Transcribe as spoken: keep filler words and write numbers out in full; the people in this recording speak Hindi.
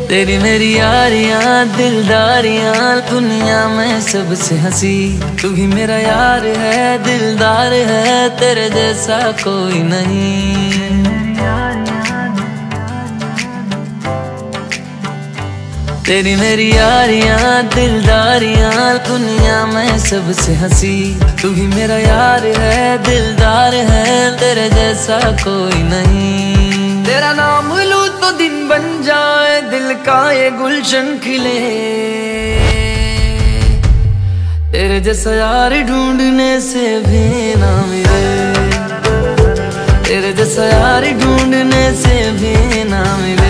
तेरी मेरी यारियां दिलदारियां दुनिया में सबसे हंसी तू ही मेरा यार है, दिलदार है, तेरे जैसा कोई नहीं। तेरी मेरी यारियां दिलदारियां दुनिया में सबसे हंसी तू ही मेरा यार है, दिलदार है, तेरे जैसा कोई नहीं। तेरा नाम लूं तो दिन बन जाए, दिल का ये गुलशन खिले। तेरे जैसा यार ढूंढने से भी ना मिले, तेरे जैसा यार ढूंढने से भी ना मिले।